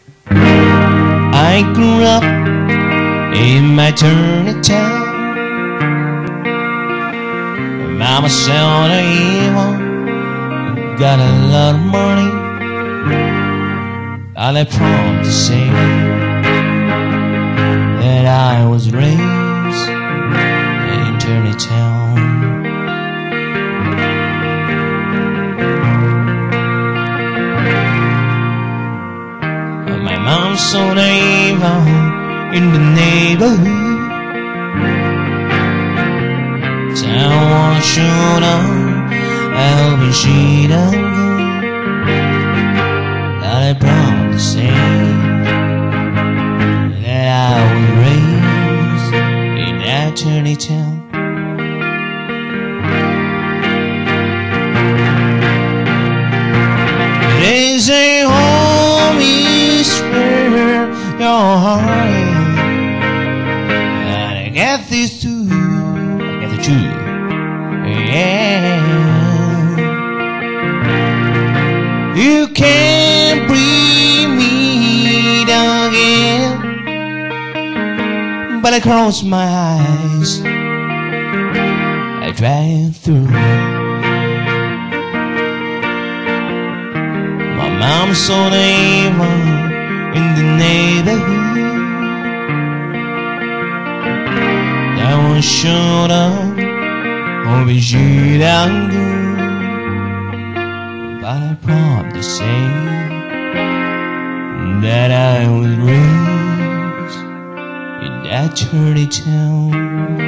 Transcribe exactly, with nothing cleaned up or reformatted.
I grew up in my tiny town. Mama said evil, got a lot of money. And I promised to say that I was raised in tiny town. My mom saw the evil in the neighborhood. Someone showed up, helping she done good. That I promised to say that I was raised in that tiny town. They say home is where your heart is, and I get this too. Yeah, you can't bring me down again, but I close my eyes, I drive through. My mom saw the evil in the neighborhood. That one showed up, hoping she done good. But I promised to say that I was raised in that dirty town.